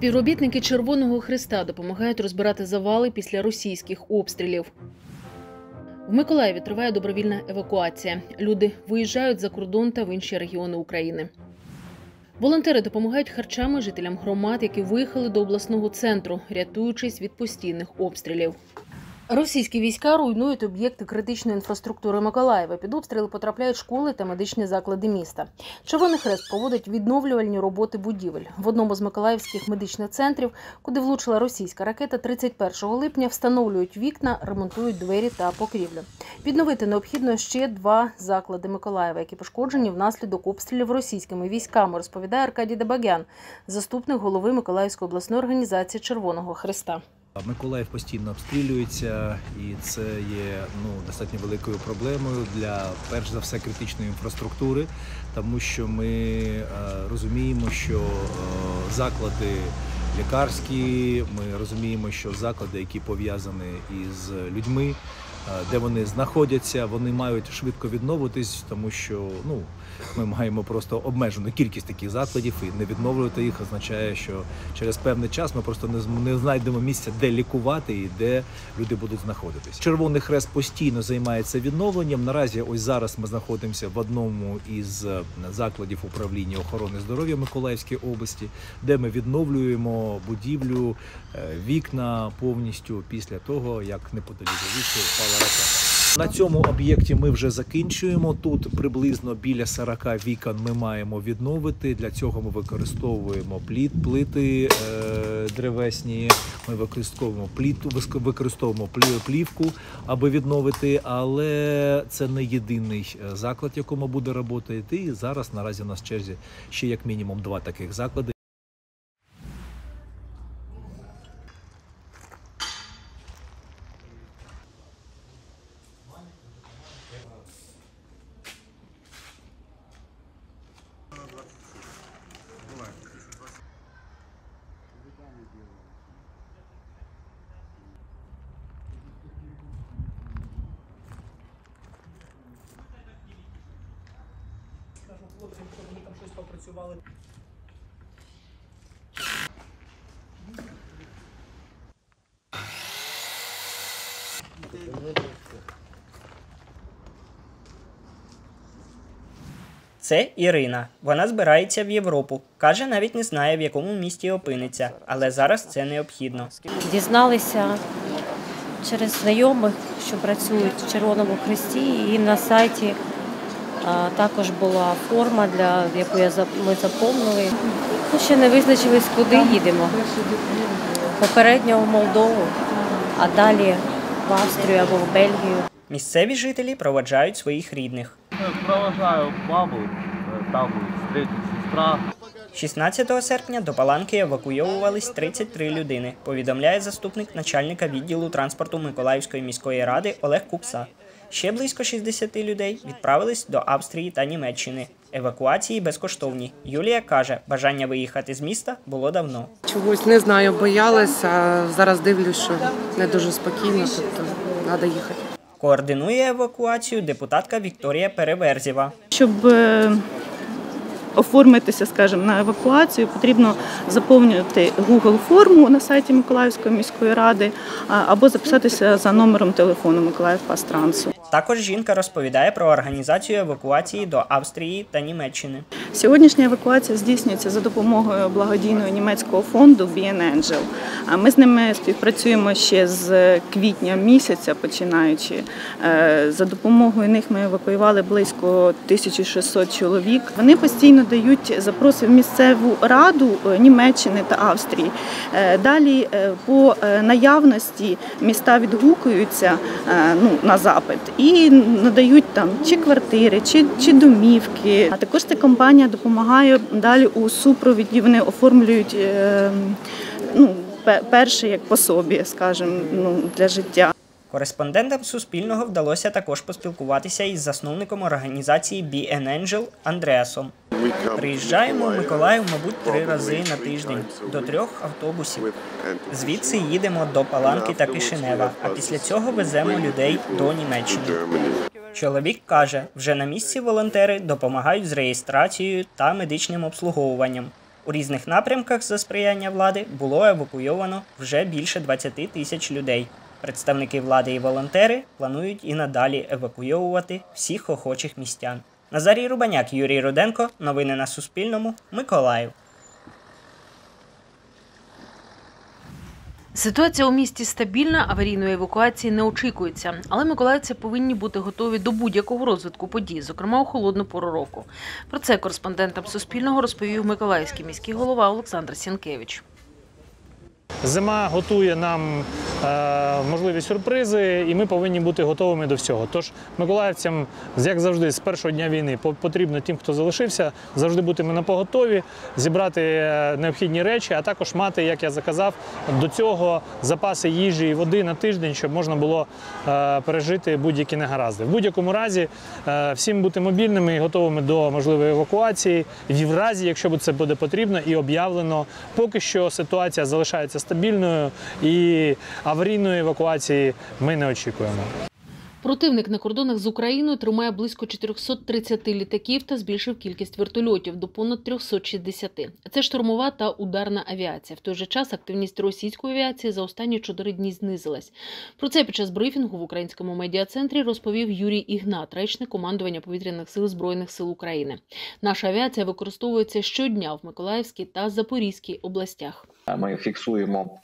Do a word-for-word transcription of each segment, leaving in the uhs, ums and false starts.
Співробітники Червоного Хреста допомагають розбирати завали після російських обстрілів. В Миколаєві триває добровільна евакуація. Люди виїжджають за кордон та в інші регіони України. Волонтери допомагають харчами жителям громад, які виїхали до обласного центру, рятуючись від постійних обстрілів. Російські війська руйнують об'єкти критичної інфраструктури Миколаєва. Під обстріли потрапляють школи та медичні заклади міста. Червоний Хрест проводить відновлювальні роботи будівель. В одному з миколаївських медичних центрів, куди влучила російська ракета, тридцять першого липня встановлюють вікна, ремонтують двері та покрівлю. Відновити необхідно ще два заклади Миколаєва, які пошкоджені внаслідок обстрілів російськими військами, розповідає Аркадій Дебагян, заступник голови Миколаївської обласної організації Червоного Хреста. Миколаїв постійно обстрілюється, і це є ну, достатньо великою проблемою для, перш за все, критичної інфраструктури, тому що ми е, розуміємо, що е, заклади лікарські, ми розуміємо, що заклади, які пов'язані із людьми, де вони знаходяться, вони мають швидко відновитись, тому що ну, ми маємо просто обмежену кількість таких закладів, і не відновлювати їх означає, що через певний час ми просто не, не знайдемо місця, де лікувати і де люди будуть знаходитись. Червоний Хрест постійно займається відновленням. Наразі ось зараз ми знаходимося в одному із закладів управління охорони здоров'я Миколаївської області, де ми відновлюємо будівлю, вікна повністю після того, як неподалік звідси впала ракета. На цьому об'єкті ми вже закінчуємо. Тут приблизно біля сорока вікон ми маємо відновити. Для цього ми використовуємо пліт, плити е, древесні, ми використовуємо пліту, використовуємо плівку, аби відновити, але це не єдиний заклад, в якому буде працювати. І зараз наразі у нас в черзі ще як мінімум два таких заклади. Хлопцям, щоб вони там щось попрацювали. Це Ірина. Вона збирається в Європу. Каже, навіть не знає, в якому місті опиниться. Але зараз це необхідно. Дізналися через знайомих, що працюють в Червоному Хресті, і на сайті а, також була форма, для яку я, ми заповнили. Ну, ще не визначились, куди їдемо. Попередньо в Молдову, а далі в Австрію або в Бельгію. Місцеві жителі проводжають своїх рідних. Провожаю бабу, там третя сестра. шістнадцятого серпня до Паланки евакуйовувались тридцять три людини, повідомляє заступник начальника відділу транспорту Миколаївської міської ради Олег Кукса. Ще близько шістдесяти людей відправились до Австрії та Німеччини. Евакуації безкоштовні. Юлія каже, бажання виїхати з міста було давно. Чогось, не знаю, боялася, а зараз дивлюсь, що не дуже спокійно, тобто треба їхати. Координує евакуацію депутатка Вікторія Переверзєва. Щоб оформитися, скажімо, на евакуацію, потрібно заповнювати Google-форму на сайті Миколаївської міської ради або записатися за номером телефону Миколаївпастрансу. Також жінка розповідає про організацію евакуації до Австрії та Німеччини. Сьогоднішня евакуація здійснюється за допомогою благодійного німецького фонду бі ен Angel. Ми з ними співпрацюємо ще з квітня місяця, починаючи. За допомогою них ми евакуювали близько тисячі шістсот чоловік. Вони постійно дають запроси в місцеву раду Німеччини та Австрії. Далі по наявності міста відгукуються ну, на запит і надають там чи квартири, чи, чи домівки. А також ця компанія допомагає далі у супровіді, вони оформлюють ну, перше як пособі, скажімо, ну, для життя. Кореспондентам Суспільного вдалося також поспілкуватися із засновником організації бі ен Angel Андреасом. Приїжджаємо в Миколаїв, мабуть, три рази на тиждень, до трьох автобусів. Звідси їдемо до Паланки та Кишинева, а після цього веземо людей до Німеччини. Чоловік каже, вже на місці волонтери допомагають з реєстрацією та медичним обслуговуванням. У різних напрямках за сприяння влади було евакуйовано вже більше двадцяти тисяч людей. Представники влади і волонтери планують і надалі евакуйовувати всіх охочих містян. Назарій Рубаняк, Юрій Руденко. Новини на Суспільному. Миколаїв. Ситуація у місті стабільна, аварійної евакуації не очікується. Але миколаївці повинні бути готові до будь-якого розвитку подій, зокрема у холодну пору року. Про це кореспондентам Суспільного розповів миколаївський міський голова Олександр Сінкевич. Зима готує нам е, можливі сюрпризи, і ми повинні бути готовими до всього. Тож миколаївцям, як завжди, з першого дня війни потрібно тим, хто залишився, завжди бути напоготові, зібрати необхідні речі, а також мати, як я заказав, до цього запаси їжі і води на тиждень, щоб можна було е, пережити будь-які негаразди. В будь-якому разі е, всім бути мобільними і готовими до можливої евакуації, в разі, якщо це буде потрібно і об'явлено. Поки що ситуація залишається стабільною і аварійної евакуації ми не очікуємо. Противник на кордонах з Україною тримає близько чотирьохсот тридцяти літаків та збільшив кількість вертольотів до понад трьохсот шістдесяти. Це штурмова та ударна авіація. В той же час активність російської авіації за останні чотири дні знизилась. Про це під час брифінгу в українському медіа-центрі розповів Юрій Ігнат, речник командування повітряних сил Збройних сил України. Наша авіація використовується щодня в Миколаївській та Запорізькій областях. Ми фіксуємо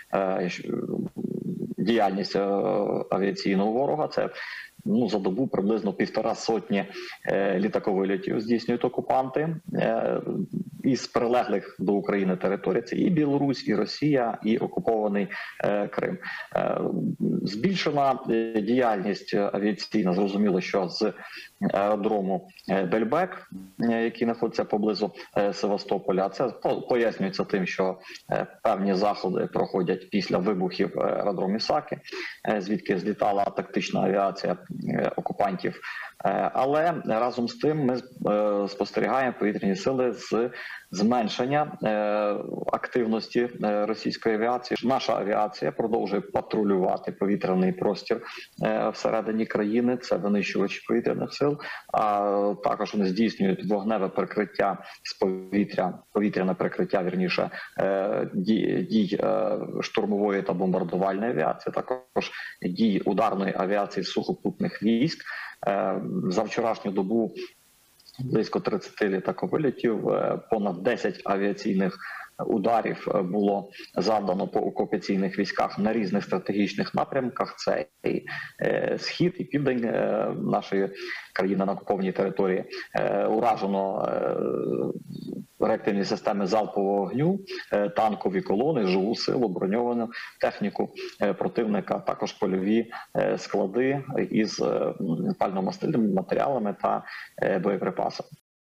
діяльність авіаційного ворога. Це ну, за добу приблизно півтора сотні літаковильотів здійснюють окупанти із прилеглих до України територій. Це і Білорусь, і Росія, і окупований Крим. Збільшена діяльність авіаційна, зрозуміло, що з аеродрому Бельбек, який знаходиться поблизу Севастополя. Це пояснюється тим, що певні заходи проходять після вибухів в аеродромі Саки, звідки злітала тактична авіація окупантів. Але разом з тим ми спостерігаємо повітряні сили з зменшення активності російської авіації. Наша авіація продовжує патрулювати повітряний простір всередині країни, це винищувачі повітряних сил, а також вони здійснюють вогневе прикриття з повітря, повітряне прикриття, вірніше, дій, дій штурмової та бомбардувальної авіації, також дій ударної авіації сухопутних військ. За вчорашню добу близько тридцяти літаковильотів, понад десять авіаційних ударів було завдано по окупаційних військах на різних стратегічних напрямках. Це і схід, і південь нашої країни на окупованій території. Уражено реактивні системи залпового вогню, танкові колони, живу силу, броньовану техніку противника, також польові склади із пально-мастильними матеріалами та боєприпасами.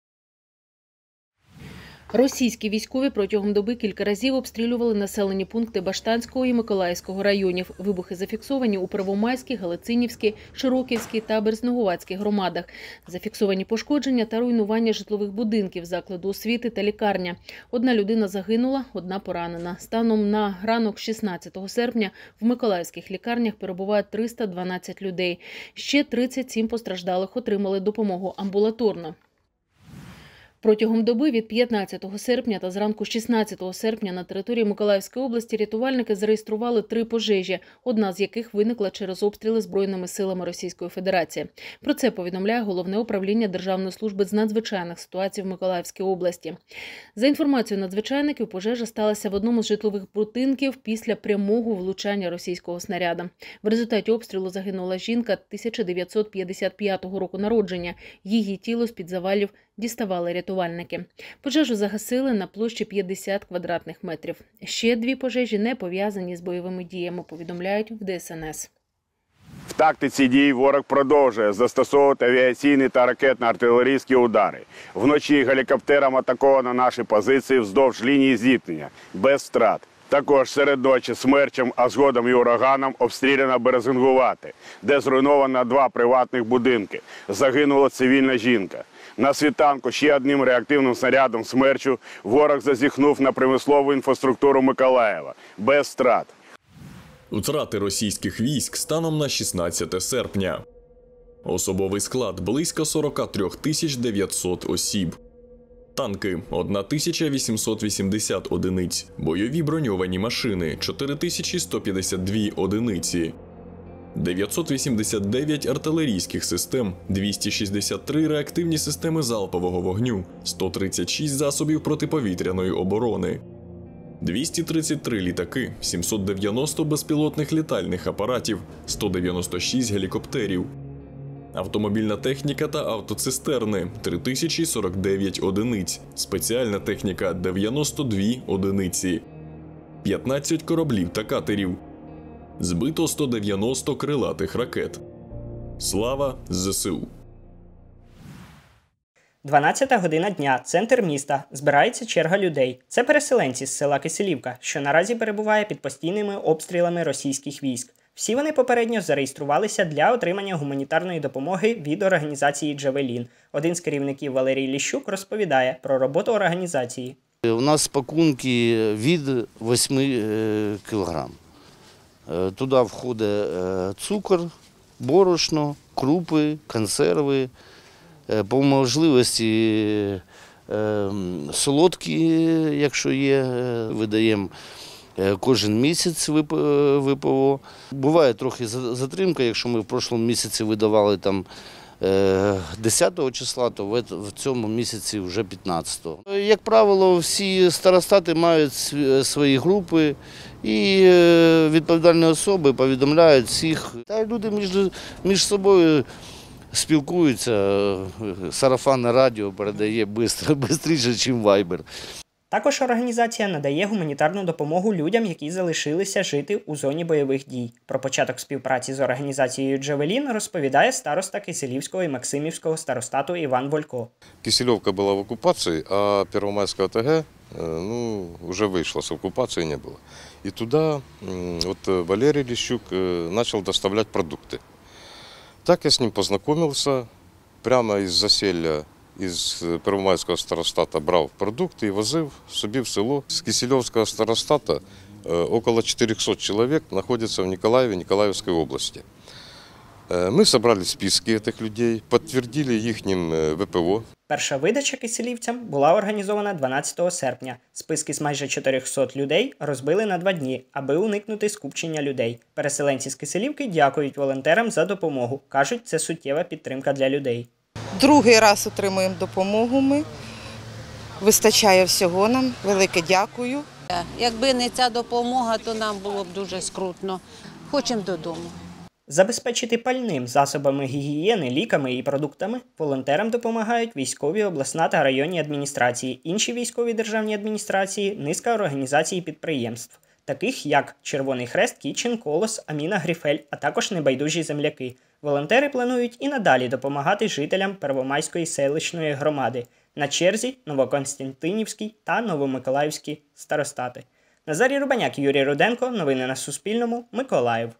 Російські військові протягом доби кілька разів обстрілювали населені пункти Баштанського і Миколаївського районів. Вибухи зафіксовані у Первомайській, Галицинівській, Широківській та Березнегуватській громадах. Зафіксовані пошкодження та руйнування житлових будинків, закладу освіти та лікарня. Одна людина загинула, одна поранена. Станом на ранок шістнадцятого серпня в миколаївських лікарнях перебуває триста дванадцять людей. Ще тридцять сім постраждалих отримали допомогу амбулаторно. Протягом доби від п'ятнадцятого серпня та зранку шістнадцятого серпня на території Миколаївської області рятувальники зареєстрували три пожежі, одна з яких виникла через обстріли Збройними силами Російської Федерації. Про це повідомляє Головне управління Державної служби з надзвичайних ситуацій в Миколаївській області. За інформацією надзвичайників, пожежа сталася в одному з житлових будинків після прямого влучання російського снаряда. В результаті обстрілу загинула жінка тисяча дев'ятсот п'ятдесят п'ятого року народження. Її тіло з-під завалів діставали рятувальники. Пожежу загасили на площі п'ятдесят квадратних метрів. Ще дві пожежі не пов'язані з бойовими діями, повідомляють в Д С Н С. В тактиці дій ворог продовжує застосовувати авіаційні та ракетно-артилерійські удари. Вночі гелікоптером атаковано наші позиції вздовж лінії зіткнення, без втрат. Також серед ночі смерчем, а згодом і ураганом обстріляно Березингувате, де зруйновано два приватних будинки. Загинула цивільна жінка. На світанку ще одним реактивним снарядом смерчу ворог зазіхнув на промислову інфраструктуру Миколаєва. Без втрат. Втрати російських військ станом на шістнадцяте серпня. Особовий склад – близько сорок три тисячі дев'ятсот осіб. танки – одна тисяча вісімсот вісімдесят одиниць, бойові броньовані машини – чотири тисячі сто п'ятдесят дві одиниці, дев'ятсот вісімдесят дев'ять артилерійських систем, двісті шістдесят три реактивні системи залпового вогню, сто тридцять шість засобів протиповітряної оборони, двісті тридцять три літаки, сімсот дев'яносто безпілотних літальних апаратів, сто дев'яносто шість гелікоптерів, автомобільна техніка та автоцистерни – три тисячі сорок дев'ять одиниць, спеціальна техніка – дев'яносто дві одиниці, п'ятнадцять кораблів та катерів. Збито сто дев'яносто крилатих ракет. Слава ЗСУ! дванадцята година дня. Центр міста. Збирається черга людей. Це переселенці з села Киселівка, що наразі перебуває під постійними обстрілами російських військ. Всі вони попередньо зареєструвалися для отримання гуманітарної допомоги від організації «Джавелін». Один з керівників Валерій Ліщук розповідає про роботу організації. У нас пакунки від восьми кілограм. Туди входить цукор, борошно, крупи, консерви, по можливості солодкі, якщо є, видаємо кожен місяць ве пе о. Буває трохи затримка, якщо ми в прошлому місяці видавали там десятого числа, то в цьому місяці вже п'ятнадцятого. Як правило, всі старостати мають свої групи і відповідальні особи повідомляють всіх. Та люди між, між собою спілкуються, сарафанне радіо передає швидше, ніж вайбер. Також організація надає гуманітарну допомогу людям, які залишилися жити у зоні бойових дій. Про початок співпраці з організацією «Джавелін» розповідає староста Киселівського і Максимівського старостату Іван Волько. Киселевка була в окупації, а Первомайська ОТГ ну, вже вийшла з окупації, не було. І туди от Валерій Ліщук почав доставляти продукти. Так я з ним познайомився, прямо із засілля із Первомайського старостата брав продукти і возив собі в село. З Кисельовського старостата около чотирьохсот чоловік знаходяться в Ніколаєві, Ніколаївській області. Ми зібрали списки цих людей, підтвердили їхнім ве пе о. Перша видача киселівцям була організована дванадцятого серпня. Списки з майже чотирьохсот людей розбили на два дні, аби уникнути скупчення людей. Переселенці з Киселівки дякують волонтерам за допомогу. Кажуть, це суттєва підтримка для людей. Другий раз отримуємо допомогу ми. Вистачає всього нам. Велике дякую. Якби не ця допомога, то нам було б дуже скрутно. Хочемо додому. Забезпечити пальним, засобами гігієни, ліками і продуктами волонтерам допомагають військові, обласна та районні адміністрації, інші військові державні адміністрації, низка організацій і підприємств, таких як Червоний Хрест, Кітчен, Колос, Аміна Гріфель, а також небайдужі земляки. Волонтери планують і надалі допомагати жителям Первомайської селищної громади. На черзі Новоконстантинівський та Новомиколаївський старостати. Назарій Рубаняк, Юрій Руденко. Новини на Суспільному. Миколаїв.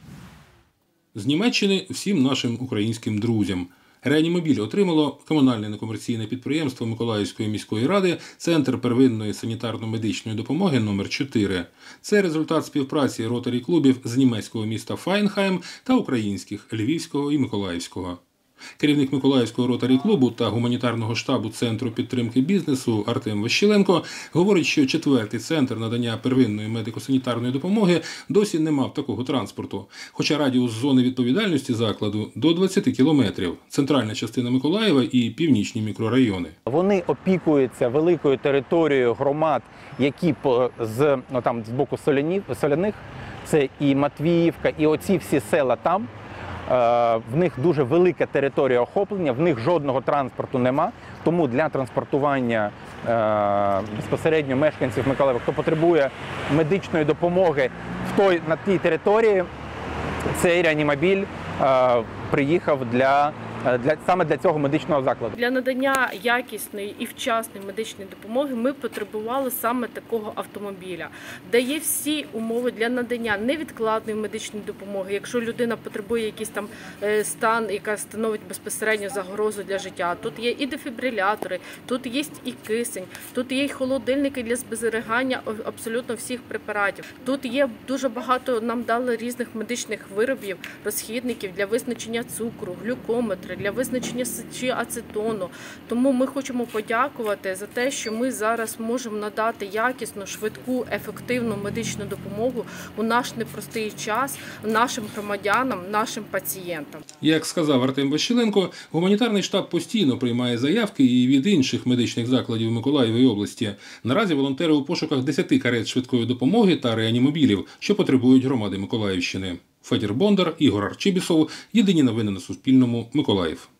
З Німеччини всім нашим українським друзям. Реанімобіль отримало комунальне некомерційне підприємство Миколаївської міської ради «Центр первинної санітарно-медичної допомоги номер чотири. Це результат співпраці ротарі-клубів з німецького міста Файнхайм та українських – Львівського і Миколаївського. Керівник Миколаївського ротарі-клубу та гуманітарного штабу Центру підтримки бізнесу Артем Ващиленко говорить, що четвертий центр надання первинної медико-санітарної допомоги досі не мав такого транспорту, хоча радіус зони відповідальності закладу до двадцяти кілометрів, центральна частина Миколаєва і північні мікрорайони. Вони опікуються великою територією громад, які з, ну, там, з боку Соляних, це і Матвіївка, і оці всі села там. В них дуже велика територія охоплення, в них жодного транспорту нема, тому для транспортування безпосередньо мешканців Миколаєва, хто потребує медичної допомоги в той, на тій території, цей реанімобіль приїхав для, для, саме для цього медичного закладу. Для надання якісної і вчасної медичної допомоги ми потребували саме такого автомобіля, де є всі умови для надання невідкладної медичної допомоги. Якщо людина потребує якийсь там стан, яка становить безпосередньо загрозу для життя, тут є і дефібрилятори, тут є і кисень, тут є і холодильники для зберігання абсолютно всіх препаратів. Тут є дуже багато, нам дали різних медичних виробів, розхідників для визначення цукру, глюкометри, термометри, для визначення сечі ацетону. Тому ми хочемо подякувати за те, що ми зараз можемо надати якісну, швидку, ефективну медичну допомогу у наш непростий час нашим громадянам, нашим пацієнтам. Як сказав Артем Ващиленко, гуманітарний штаб постійно приймає заявки і від інших медичних закладів Миколаєвої області. Наразі волонтери у пошуках десяти карет швидкої допомоги та реанімобілів, що потребують громади Миколаївщини. Федір Бондар, Ігор Арчибісов. Єдині новини на Суспільному. Миколаїв.